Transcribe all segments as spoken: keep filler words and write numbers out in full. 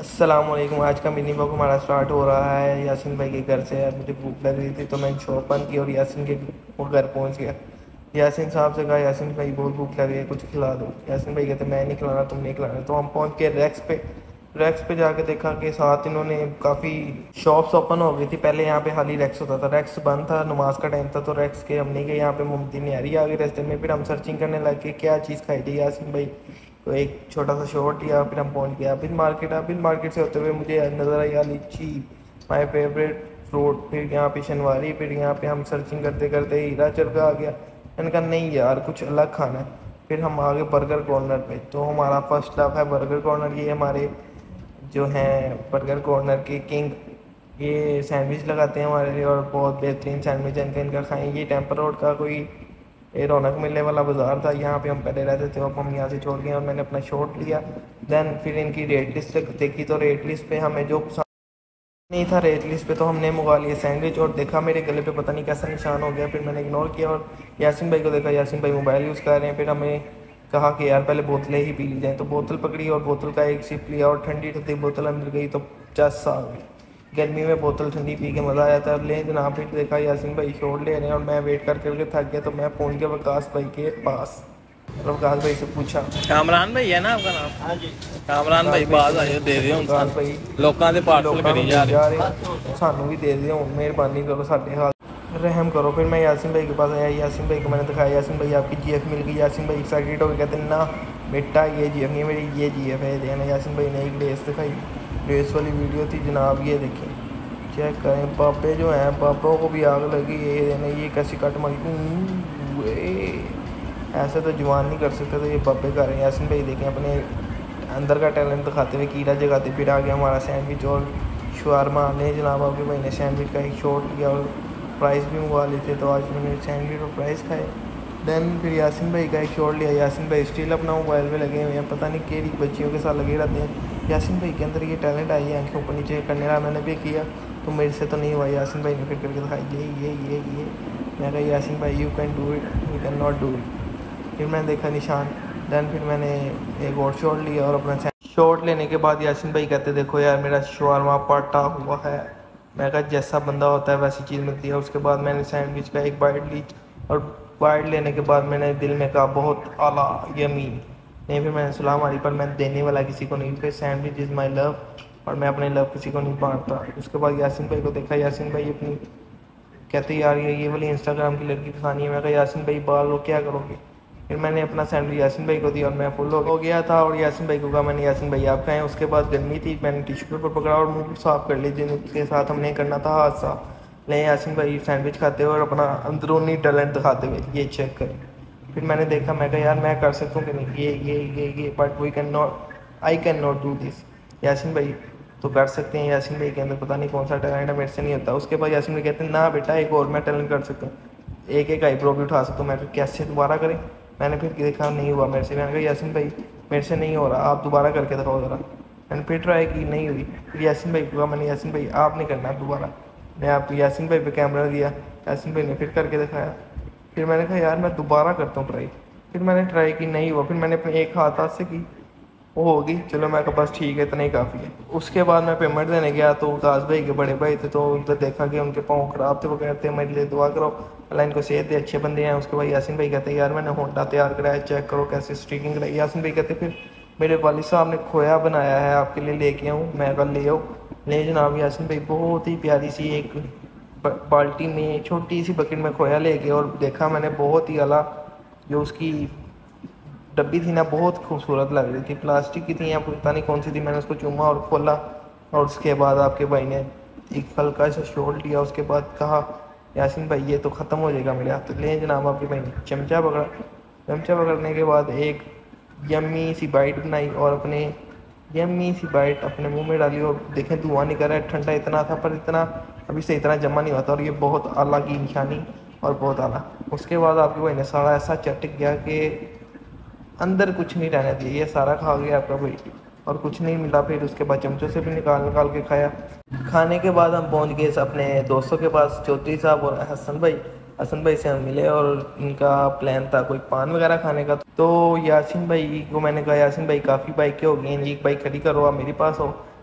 अस्सलामुअलैकुम। आज का मिनी ब्लॉग हमारा स्टार्ट हो रहा है यासिन भाई के घर से। यार मुझे भूख लग रही थी तो मैंने शॉप बंद की और यासिन के वो घर पहुंच गया। यासिन साहब से कहा, यासिन भाई बहुत भूख लग रही है, कुछ खिला दो। यासिन भाई कहते मैं नहीं खिलाना, तुम नहीं खिलाना। तो हम पहुंच के रैक्स पे रैक्स पे जाके देखा कि साथ इन्होंने काफ़ी शॉप्स ओपन हो गई थी। पहले यहाँ पे खाली रैक्स होता था, रैक्स बंद था, नमाज का टाइम था तो रैक्स के हम नहीं गए। यहाँ पे मुमती न्यारी आ गई रास्ते में। फिर हम सर्चिंग करने लगे क्या चीज़ खाई थी यासिन भाई, तो एक छोटा सा शॉट लिया। फिर हम पहुंच गए अबिन मार्केट। अबिन मार्केट से होते हुए मुझे नज़र आई आ लीची, माई फेवरेट फ्रूट। फिर यहाँ पे शनवारी। फिर यहाँ पे हम सर्चिंग करते करते हीरा चरखा आ गया। मैंने कहा नहीं यार कुछ अलग खाना है। फिर हम आ गए बर्गर कॉर्नर पे। तो हमारा फर्स्ट लव है बर्गर कॉर्नर। ये हमारे जो हैं बर्गर कॉर्नर के किंग, ये सैंडविच लगाते हैं हमारे लिए और बहुत बेहतरीन सैंडविच है इनका इनका खाएँ। ये टेम्पर रोड का कोई ये रौनक मिलने वाला बाज़ार था, यहाँ पे हम पहले रहते थे। अब हम यहाँ से छोड़ गए और मैंने अपना शॉट लिया। देन फिर इनकी रेट लिस्ट देखी तो रेट लिस्ट पे हमें जो पसंद नहीं था, रेट लिस्ट पे तो हमने मंगवा लिया सैंडविच। और देखा मेरे गले पे पता नहीं कैसा निशान हो गया। फिर मैंने इग्नोर किया और यासिन भाई को देखा, यासिन भाई मोबाइल यूज़ कर रहे हैं। फिर हमें कहा कि यार पहले बोतलें ही पी ली जाएँ, तो बोतल पकड़ी और बोतल का एक सिप लिया और ठंडी ठंडी बोतल अंदर गई तो चस आ गई। गर्मी में बोतल ठंडी पी के मज़ा आया था। ले जनाब फिर देखा यासिन भाई शॉट ले रहे हैं और मैं वेट कर करके थक गया तो मैं पहुंच गया वकास भाई के पास और वकास भाई से पूछा। कामरान भाई है ना आपका नाम? हाँ जी। कामरान भाई बाज आए दे दिओ हुण वकास भाई लोकां दे पार्सल करी जा रहे, सानू भी दे दिओ, मेहरबानी करो, साडे हाल रहम करो। फिर मैं यासिन भाई के पास आया। यासिन भाई को मैंने दिखाया, यासिन भाई आपकी जी एफ मिल गई। यासिन भाई एक्साइटेड हो गए, कहते ना बेटा ये जी एफ नहीं मेरी, ये जी एफ है देना। यासिन भाई ने एक लेस दिखाई, लेस वाली वीडियो थी जनाब, ये देखें चेक करें। बाबे जो हैं बाबों को भी आग लगी, ये देना ये कैसी कट मारी, ऐसे तो जवान नहीं कर सकते, तो ये बाबे कर रहे हैं। यासिन भाई देखें अपने अंदर का टैलेंट दिखाते हुए कीड़ा जगाते। फिर आ गया हमारा सैंडविच और शवारमा। ने जनाब आपके भाई ने सैंडविच का एक शॉट लिया और प्राइस भी मंगवा लिए थे, तो आज मैंने सैंडविच और प्राइस खाए। देन फिर यासिन भाई का एक शॉट लिया। यासिन भाई स्टिल अपना मोबाइल में लगे हुए हैं, पता नहीं केड़ी बच्चियों के साथ लगे रहते हैं। यासिन भाई के अंदर ये टैलेंट आई है आँखें ऊपर नीचे करने का, मैंने भी किया तो मेरे से तो नहीं हुआ। यासिन भाई ने फिर करके दिखाई ये ये ये ये मैं कहा यासिन भाई you can do it, you can not do it. फिर मैंने देखा निशान। दैन फिर मैंने एक और शॉट लिया और अपना शॉट लेने के बाद यासिन भाई कहते देखो यार मेरा शवारमा पटा हुआ है। मैं कहा जैसा बंदा होता है वैसी चीज़ मिलती है। उसके बाद मैंने सैंडविच का एक बाइट ली और बाइट लेने के बाद मैंने दिल में कहा बहुत आला यमी। नहीं फिर मैंने सलाम मारी, पर मैं देने वाला किसी को नहीं, फिर सैंडविच इज़ माई लव और मैं अपने लव किसी को नहीं बांटता। उसके बाद यासिन भाई को देखा। यासिन भाई अपनी कहते यार ये ये वाली इंस्टाग्राम की लड़की पसंद है। मैं कहा यासिन भाई बाल लो क्या करोगे। फिर मैंने अपना सैंडविच यासिन भाई को दिया और मैं फुल हो गया था। और यासिन भाई को कहा मैंने यासिन भाई आप खाएँ। उसके बाद गर्मी थी, मैंने टिश्यू पेपर पकड़ा और मुंह साफ़ कर ली, जिनके साथ हमने करना था हादसा। ले यासिन भाई सैंडविच खाते हुए और अपना अंदरूनी टैलेंट दिखाते हुए, ये चेक करें। फिर मैंने देखा, मैं कहा यार मैं कर सकता हूँ कि नहीं, ये ये ये ये but we can not, I can not do this. Yasin भाई तो कर सकते हैं, यासिन भाई के अंदर पता नहीं कौन सा टैलेंट है, मेरे से नहीं होता। उसके बाद यासिन भाई कहते हैं ना बेटा एक और मैं टैलेंट कर सकता हूँ, एक एक आईब्रो भी उठा सकता हूँ। मैं कहा कैसे दोबारा करें। मैंने फिर देखा नहीं हुआ मेरे से। मैंने कहा यासिन भाई मेरे से नहीं हो रहा, आप दोबारा करके दिखाओ ज़रा। मैंने फिर ट्राई की, नहीं हुई। फिर यासिन भाई को कहा मैंने यासिन भाई आप नहीं करना दोबारा। मैं आप यासिन भाई पे कैमरा दिया, यासिन भाई ने फिर करके दिखाया। फिर मैंने कहा यार मैं दोबारा करता हूँ ट्राई। फिर मैंने ट्राई की, नहीं हुआ। फिर मैंने अपने एक हाथ हाथ से की, वो होगी, चलो मैं कहा बस ठीक है इतना ही काफ़ी है। उसके बाद मैं पेमेंट देने गया तो काज भाई के बड़े भाई थे, तो उधर देखा कि उनके पाँव ख़राब थे। वो कहते हैं मेरे लिए दुआ करो अल्लाह इनको सेहत दे, अच्छे बंदे हैं। उसके बाद यासिन भाई कहते हैं यार मैंने होंडा तैयार कराया, चेक करो कैसे स्ट्रीकिंग कराई। यासिन भाई कहते फिर मेरे वालिद साहब ने खोया बनाया है आपके लिए, लेके आऊँ। मैं कल ले आओ। ले जनाब यासिन भाई बहुत ही प्यारी सी एक बाल्टी में छोटी सी बकेट में खोया ले गया और देखा मैंने बहुत ही अला जो उसकी डब्बी थी ना, बहुत खूबसूरत लग रही थी, प्लास्टिक की थी या पता नहीं कौन सी थी। मैंने उसको चूमा और खोला और उसके बाद आपके भाई ने एक हल्का सा शॉट लिया। उसके बाद कहा यासिन भाई ये तो ख़त्म हो जाएगा मेरे हाथ। ले जनाब आपके भाई ने चमचा पकड़ा। चमचा पकड़ने के बाद एक यम्मी सी बाइट बनाई और अपने यम्मी सी बाइट अपने मुंह में डाली और देखें धुआं नहीं कर रहा है। ठंडा इतना था पर इतना अभी से इतना जमा नहीं होता और ये बहुत आला की निशानी और बहुत आला। उसके बाद आपके भाई ने सारा ऐसा चटक गया कि अंदर कुछ नहीं रहने दिया, ये सारा खा गया आपका भाई और कुछ नहीं मिला। फिर उसके बाद चमचों से भी निकाल निकाल के खाया। खाने के बाद हम पहुंच गए अपने दोस्तों के पास, चौधरी साहब और हसन भाई। हसन भाई से हम मिले और इनका प्लान था कोई पान वगैरह खाने का। तो यासिन भाई को मैंने कहा यासिन भाई काफ़ी बाइकें हो गई हैं, एक बाइक खड़ी करो आप मेरे पास हो।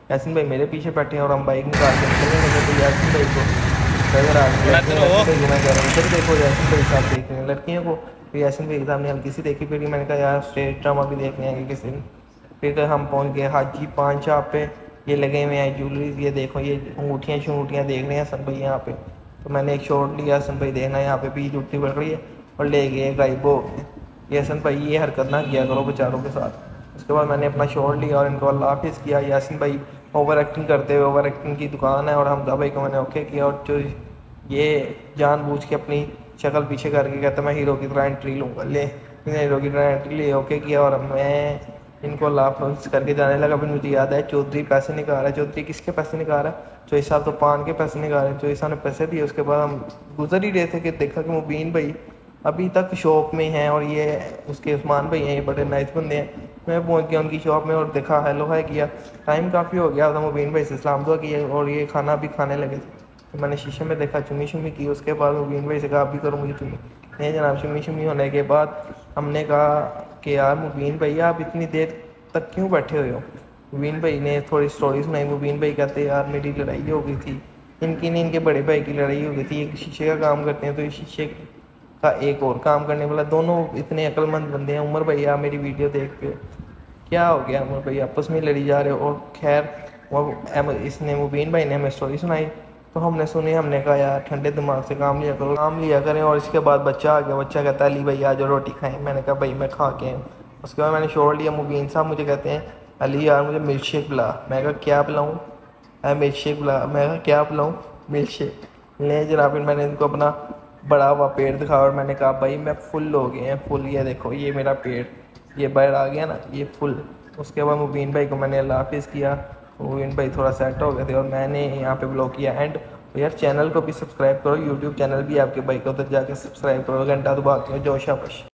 यासिन भाई मेरे पीछे बैठे हैं और हम बाइक निकाल के निकलने लगे। तो यासिन भाई को नजर आ रही है, मैं कह रहा हूँ इधर देखो यासिन भाई साहब देख रहे हैं लड़कियों को। फिर यासिन भाई साहब ने हल्की सी देखी, फिर मैंने कहा यार स्टेज ड्रामा भी देखने आएंगे किसी दिन। फिर हम पहुँच गए हाजी पान शॉप पे, ये लगे हुए हैं ज्वेलरीज, ये देखो ये अंगूठियाँ शंगूठियाँ देख रहे हैं हसन भाई यहाँ पे। तो मैंने एक शॉट लिया, हसन भाई देखना यहाँ पे भी जुटती पड़ रही है और ले गए गायब हो गए। ये हसन भाई ये हरकत ना किया करो बेचारों के साथ। उसके बाद मैंने अपना शॉट लिया और इनको अल्लाह हाफिज़ किया। यासिन भाई ओवर एक्टिंग करते हुए, ओवर एक्टिंग की दुकान है और हमजा भाई को मैंने ओके किया और जो ये जानबूझ के अपनी शक्ल पीछे करके कहता मैं हीरो की तरह एंट्री लूँगा, ले मैंने हीरो की तरह एंट्री ले ओके किया और मैं इनको लाफ करके जाने लगा। फिर मुझे याद है चौधरी पैसे निकाल रहा है। चौधरी किसके पैसे निकाल रहा है? चौधरी साहब तो पान के पैसे निकाल रहे हैं। चौधरी साहब ने पैसे दिए। उसके बाद हम गुजर ही रहे थे कि देखा कि मुबीन भाई अभी तक शॉप में हैं और ये उसके उस्मान भाई हैं, ये बड़े नाइस बंदे हैं। मैं पहुंच गया उनकी शॉप में और देखा हेलो हाय किया। टाइम काफ़ी हो गया था, मुबीन भाई से सलाम दुआ किया और ये खाना भी खाने लगे थे। तो मैंने शीशे में देखा, चुम्मी शुम्मी की। उसके बाद मुबीन भाई से कहा आप भी करो मुझे चुम्मी। नहीं जनाब, चुम्मी शुम्मी होने के बाद हमने कहा कि यार मुबीन भाई आप इतनी देर तक क्यों बैठे हुए हो? मुबीन भाई ने थोड़ी स्टोरी सुनाई। मुबीन भाई कहते यार मेरी लड़ाई हो गई थी, इनकी नहीं इनके बड़े भाई की लड़ाई हो गई थी। एक शीशे का काम करते हैं तो ये शीशे का एक और काम करने वाला, दोनों इतने अक्लमंद बंदे हैं। उमर भैया मेरी वीडियो देख के क्या हो गया, उमर भैया आपस में लड़ी जा रहे हो। और खैर वो इसने मुबीन भाई ने हमें स्टोरी सुनाई तो हमने सुनी। हमने कहा यार ठंडे दिमाग से काम लिया करो, काम लिया करें। और इसके बाद बच्चा आ गया। बच्चा कहता है अली भाई आज रोटी खाएं। मैंने कहा भाई मैं खा के। उसके बाद मैंने छोड़ लिया। मुबीन साहब मुझे कहते हैं अली यार मुझे मिल्क शेक पिला। मैं कहा क्या पिलाऊँ? मिल्क शेक पिला। मैं कहा क्या पिलाऊँ? Milk shake. ले जनाब, फिर मैंने इनको अपना बड़ा हुआ पेट दिखाया और मैंने कहा भाई मैं फुल हो गए हैं, फुल। ये देखो ये मेरा पेट, ये बाहर आ गया ना, ये फुल। उसके बाद मुबीन भाई को मैंने अल्लाह हाफिज़ किया। मुबीन भाई थोड़ा सेट हो गए थे और मैंने यहाँ पे ब्लॉग किया एंड। तो यार चैनल को भी सब्सक्राइब करो, यूट्यूब चैनल भी आपके भाई को उधर जाके सब्सक्राइब करो, घंटा दबा के जोश आपश।